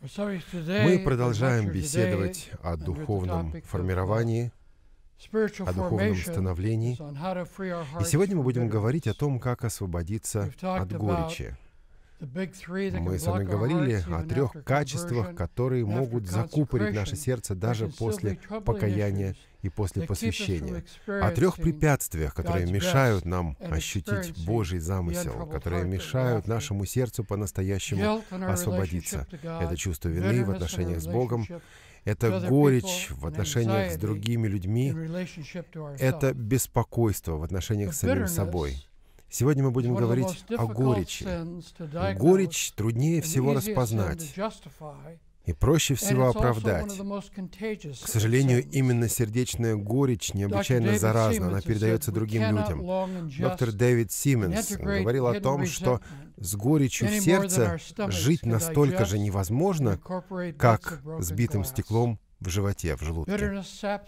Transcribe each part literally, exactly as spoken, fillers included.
Мы продолжаем беседовать о духовном формировании, о духовном становлении. И сегодня мы будем говорить о том, как освободиться от горечи. Мы с вами говорили о трех качествах, которые могут закупорить наше сердце даже после покаяния и после посвящения. О трех препятствиях, которые мешают нам ощутить Божий замысел, которые мешают нашему сердцу по-настоящему освободиться. Это чувство вины в отношениях с Богом, это горечь в отношениях с другими людьми, это беспокойство в отношениях с самим собой. Сегодня мы будем говорить о горечи. Горечь труднее всего распознать и проще всего оправдать. К сожалению, именно сердечная горечь необычайно заразна, она передается другим людям. Доктор Дэвид Симмонс говорил о том, что с горечью в сердце жить настолько же невозможно, как с битым стеклом в животе, в желудке.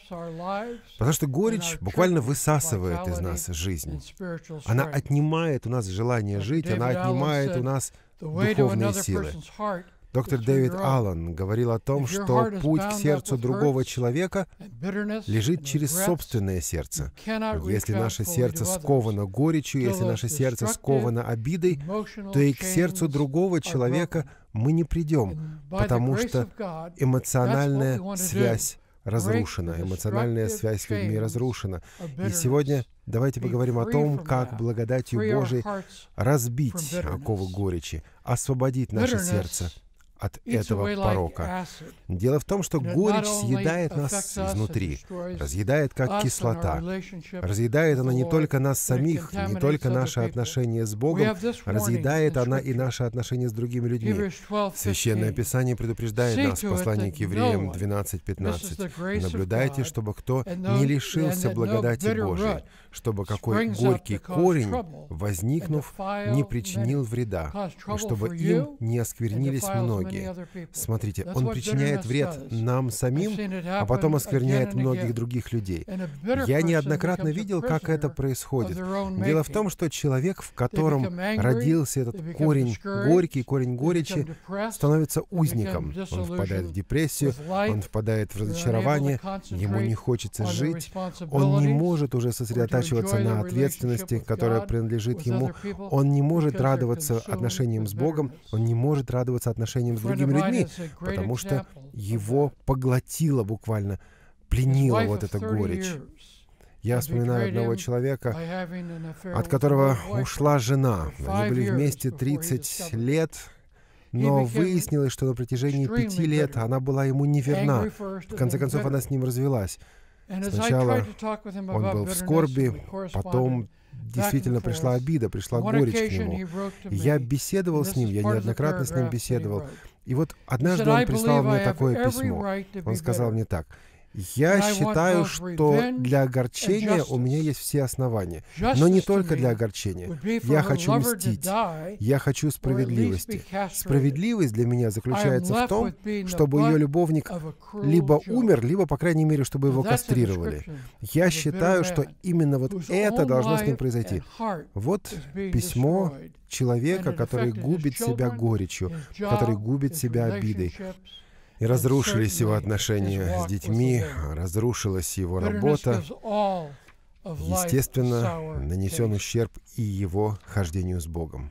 Потому что горечь буквально высасывает из нас жизнь. Она отнимает у нас желание жить, она отнимает у нас духовные силы. Доктор Дэвид Аллен говорил о том, что путь к сердцу другого человека лежит через собственное сердце. Если наше сердце сковано горечью, если наше сердце сковано обидой, то и к сердцу другого человека мы не придем, потому что эмоциональная связь разрушена, эмоциональная связь с людьми разрушена. И сегодня давайте поговорим о том, как благодатью Божией разбить оковы горечи, освободить наше сердце от этого порока. Дело в том, что горечь съедает нас изнутри, разъедает как кислота. Разъедает она не только нас самих, не только наши отношения с Богом, разъедает она и наши отношения с другими людьми. Священное Писание предупреждает нас в послании к Евреям двенадцать пятнадцать. «Наблюдайте, чтобы кто не лишился благодати Божией, чтобы какой горький корень, возникнув, не причинил вреда, и чтобы им не осквернились многие». Смотрите, он причиняет вред нам самим, а потом оскверняет многих других людей. Я неоднократно видел, как это происходит. Дело в том, что человек, в котором родился этот корень горький, корень горечи, становится узником. Он впадает в депрессию, он впадает в разочарование, ему не хочется жить, он не может уже сосредотачиваться на ответственности, которая принадлежит ему, он не может радоваться отношениям с Богом, он не может радоваться отношениям с другими людьми, потому что его поглотило буквально, пленила вот эта горечь. Я вспоминаю одного человека, от которого ушла жена. Они были вместе тридцать лет, но выяснилось, что на протяжении пяти лет она была ему неверна. В конце концов, она с ним развелась. Сначала он был в скорби, потом действительно пришла обида, пришла горечь к нему. И я беседовал с ним, я неоднократно с ним беседовал. И вот однажды он прислал мне такое письмо. Он сказал мне так: «Я считаю, что для огорчения у меня есть все основания, но не только для огорчения. Я хочу мстить, я хочу справедливости. Справедливость для меня заключается в том, чтобы ее любовник либо умер, либо, по крайней мере, чтобы его кастрировали. Я считаю, что именно вот это должно с ним произойти». Вот письмо человека, который губит себя горечью, который губит себя обидой. И разрушились его отношения с детьми, разрушилась его работа. Естественно, нанесен ущерб и его хождению с Богом.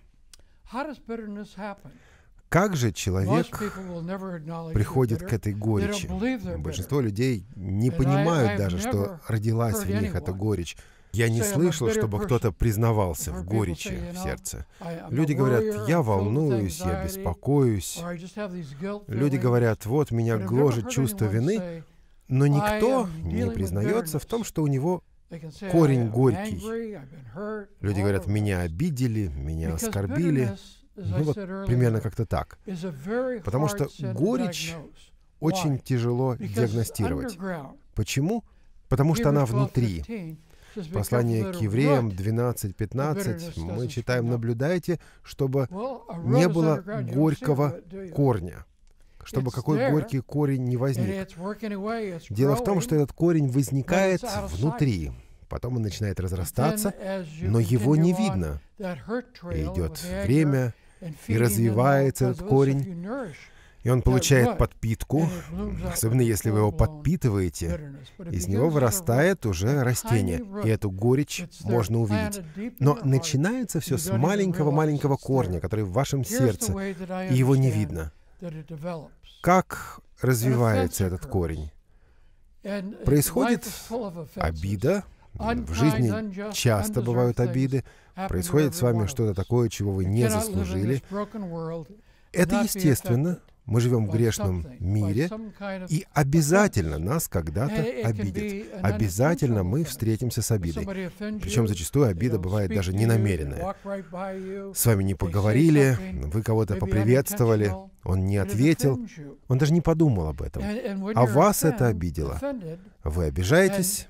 Как же человек приходит к этой горечи? Большинство людей не понимают даже, что родилась в них эта горечь. Я не слышал, чтобы кто-то признавался в горечи в сердце. Люди говорят: «Я волнуюсь, я беспокоюсь». Люди говорят: «Вот меня гложет чувство вины», но никто не признается в том, что у него корень горький. Люди говорят: «Меня обидели, меня оскорбили». Ну вот примерно как-то так. Потому что горечь очень тяжело диагностировать. Почему? Потому что она внутри. Послание к Евреям двенадцать пятнадцать мы читаем: «Наблюдайте, чтобы не было горького корня». Чтобы какой горький корень не возник. Дело в том, что этот корень возникает внутри. Потом он начинает разрастаться, но его не видно. И идет время, и развивается этот корень. И он получает подпитку, особенно если вы его подпитываете, из него вырастает уже растение, и эту горечь можно увидеть. Но начинается все с маленького-маленького корня, который в вашем сердце, и его не видно. Как развивается этот корень? Происходит обида. В жизни часто бывают обиды. Происходит с вами что-то такое, чего вы не заслужили. Это естественно. Мы живем в грешном мире, и обязательно нас когда-то обидят. Обязательно мы встретимся с обидой. Причем зачастую обида бывает даже ненамеренная. С вами не поговорили, вы кого-то поприветствовали, он не ответил, он даже не подумал об этом. А вас это обидело. Вы обижаетесь.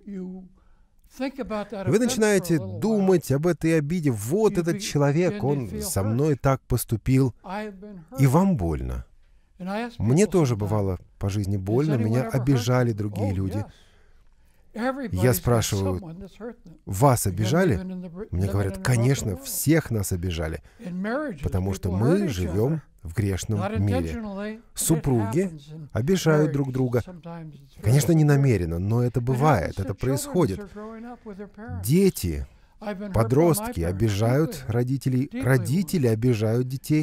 Вы начинаете думать об этой обиде. Вот этот человек, он со мной так поступил, и вам больно. Мне тоже бывало по жизни больно, меня обижали другие люди. Я спрашиваю, вас обижали? Мне говорят, конечно, всех нас обижали, потому что мы живем в грешном мире. Супруги обижают друг друга. Конечно, не намеренно, но это бывает, это происходит. Дети, подростки обижают родителей, родители обижают детей.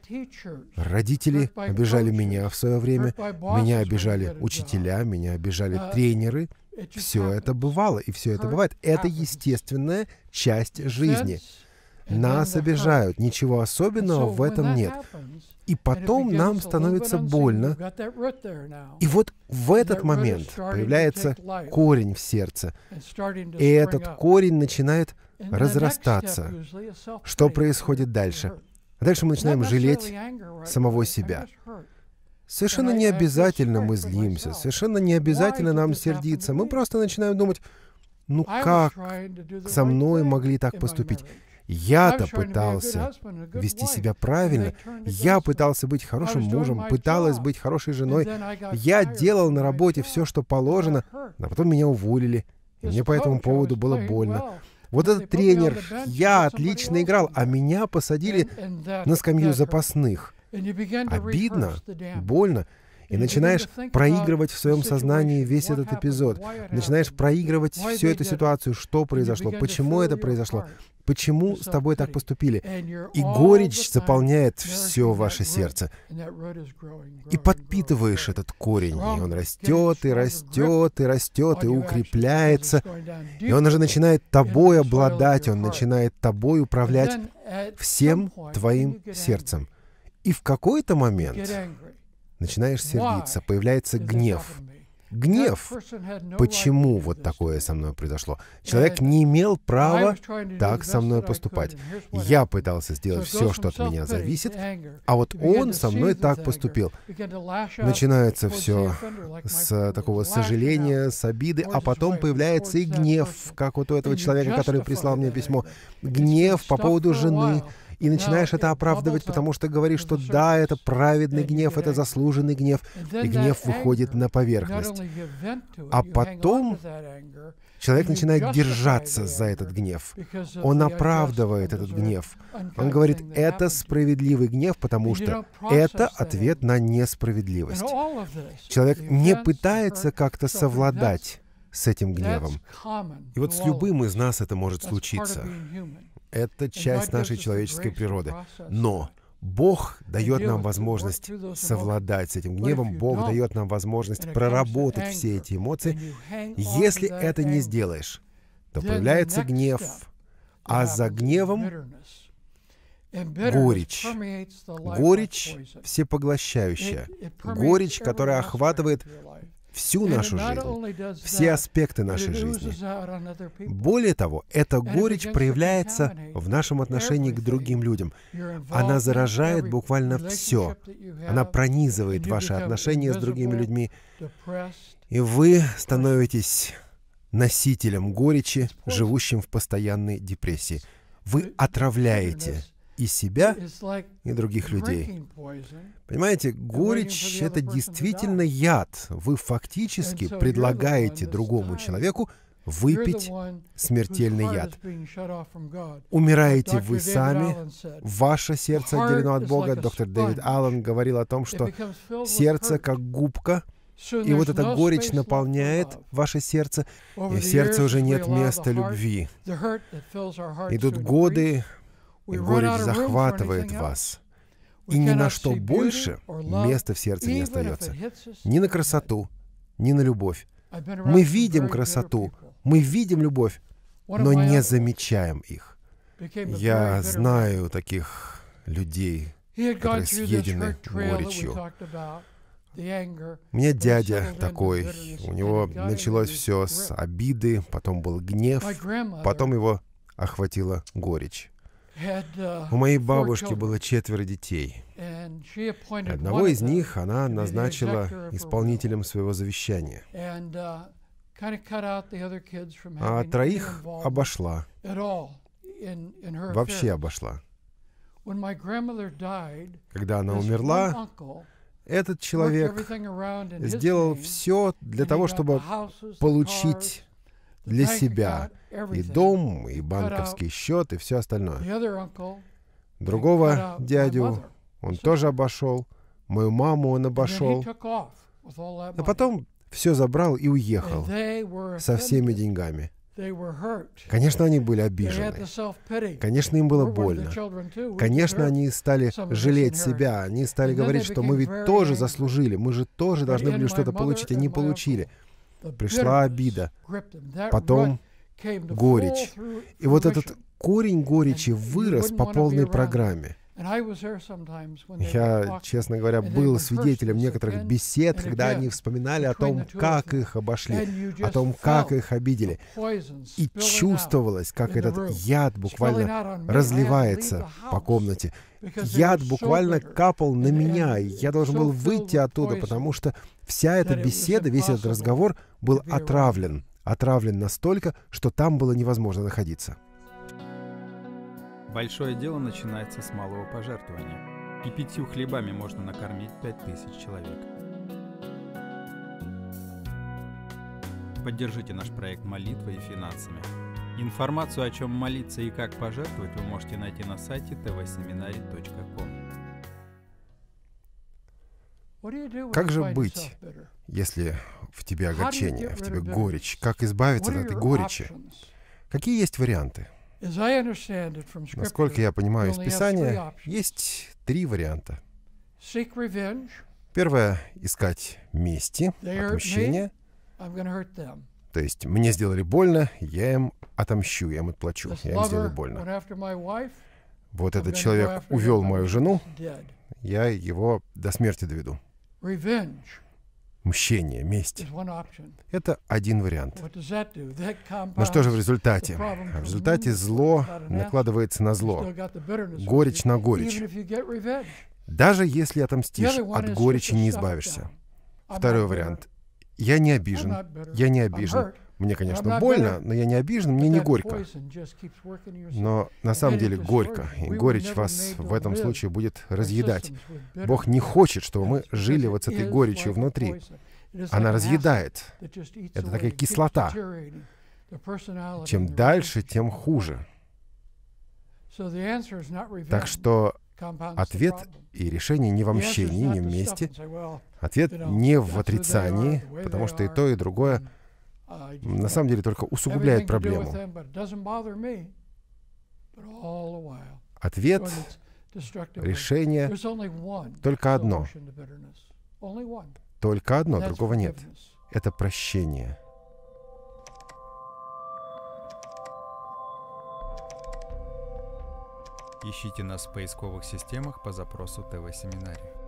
Родители обижали меня в свое время, меня обижали учителя, меня обижали тренеры. Все это бывало, и все это бывает. Это естественная часть жизни. Нас обижают, ничего особенного в этом нет. И потом нам становится больно. И вот в этот момент появляется корень в сердце. И этот корень начинает разрастаться. Что происходит дальше? Дальше мы начинаем жалеть самого себя. Совершенно не обязательно мы злимся, совершенно не обязательно нам сердиться. Мы просто начинаем думать, ну как со мной могли так поступить? Я-то пытался вести себя правильно, я пытался быть хорошим мужем, пыталась быть хорошей женой, я делал на работе все, что положено, а потом меня уволили, и мне по этому поводу было больно. Вот этот тренер, я отлично играл, а меня посадили на скамью запасных. Обидно, больно. И начинаешь проигрывать в своем сознании весь этот эпизод. Начинаешь проигрывать всю эту ситуацию, что произошло, почему это произошло, почему с тобой так поступили. И горечь заполняет все ваше сердце. И подпитываешь этот корень, и он растет, и растет, и растет, и укрепляется. И он уже начинает тобой обладать, он начинает тобой управлять всем твоим сердцем. И в какой-то момент начинаешь сердиться, появляется гнев. Гнев. Почему вот такое со мной произошло? Человек не имел права так со мной поступать. Я пытался сделать все, что от меня зависит, а вот он со мной так поступил. Начинается все с такого сожаления, с обиды, а потом появляется и гнев, как вот у этого человека, который прислал мне письмо. Гнев по поводу жены. И начинаешь это оправдывать, потому что говоришь, что да, это праведный гнев, это заслуженный гнев, и гнев выходит на поверхность. А потом человек начинает держаться за этот гнев. Он оправдывает этот гнев. Он говорит, это справедливый гнев, потому что это ответ на несправедливость. Человек не пытается как-то совладать с этим гневом. И вот с любым из нас это может случиться. Это часть нашей человеческой природы. Но Бог дает нам возможность совладать с этим гневом. Бог дает нам возможность проработать все эти эмоции. Если это не сделаешь, то появляется гнев, а за гневом горечь. Горечь всепоглощающая. Горечь, которая охватывает всю нашу жизнь, все аспекты нашей жизни. Более того, эта горечь проявляется в нашем отношении к другим людям. Она заражает буквально все. Она пронизывает ваши отношения с другими людьми. И вы становитесь носителем горечи, живущим в постоянной депрессии. Вы отравляете и себя, и других людей. Понимаете, горечь — это действительно яд. Вы фактически предлагаете другому человеку выпить смертельный яд. Умираете вы сами, ваше сердце отделено от Бога. Доктор Дэвид Аллен говорил о том, что сердце как губка, и вот эта горечь наполняет ваше сердце, и в сердце уже нет места любви. Идут годы, и горечь захватывает вас. И ни на что больше места в сердце не остается. Ни на красоту, ни на любовь. Мы видим красоту, мы видим любовь, но не замечаем их. Я знаю таких людей, которые съедены горечью. У меня дядя такой, у него началось все с обиды, потом был гнев, потом его охватила горечь. У моей бабушки было четверо детей. Одного из них она назначила исполнителем своего завещания, а троих обошла, вообще обошла. Когда она умерла, этот человек сделал все для того, чтобы получить для себя и дом, и банковский счет, и все остальное. Другого дядю он тоже обошел, мою маму он обошел, а потом все забрал и уехал со всеми деньгами. Конечно, они были обижены. Конечно, им было больно. Конечно, они стали жалеть себя. Они стали говорить, что мы ведь тоже заслужили, мы же тоже должны были что-то получить, а не получили. Пришла обида, потом горечь. И вот этот корень горечи вырос по полной программе. Я, честно говоря, был свидетелем некоторых бесед, когда они вспоминали о том, как их обошли, о том, как их обидели. И чувствовалось, как этот яд буквально разливается по комнате. Яд буквально капал на меня, и я должен был выйти оттуда, потому что вся эта беседа, весь этот разговор был отравлен. Отравлен настолько, что там было невозможно находиться. Большое дело начинается с малого пожертвования, и пятью хлебами можно накормить пять тысяч человек. Поддержите наш проект молитвой и финансами. Информацию, о чем молиться и как пожертвовать, вы можете найти на сайте тэ вэ семинарий точка ком. Как же быть, если в тебе огорчение, в тебе горечь? Как избавиться от этой горечи? Какие есть варианты? Насколько я понимаю из Писания, есть три варианта. Первое — искать мести, отмщения. То есть мне сделали больно, я им отомщу, я им отплачу, я им сделаю больно. Вот этот человек увел мою жену, я его до смерти доведу. Мщение, месть. Это один вариант. Но что же в результате? В результате зло накладывается на зло. Горечь на горечь. Даже если отомстишь, от горечи не избавишься. Второй вариант. Я не обижен. Я не обижен. Мне, конечно, больно, но я не обижен, мне не горько. Но на самом деле горько, и горечь вас в этом случае будет разъедать. Бог не хочет, чтобы мы жили вот с этой горечью внутри. Она разъедает. Это такая кислота. Чем дальше, тем хуже. Так что ответ и решение не в мщении, не в мести. Ответ не в отрицании, потому что и то, и другое на самом деле только усугубляет проблему. Ответ, решение только одно. Только одно, другого нет. Это прощение. Ищите нас в поисковых системах по запросу тэ вэ семинарий.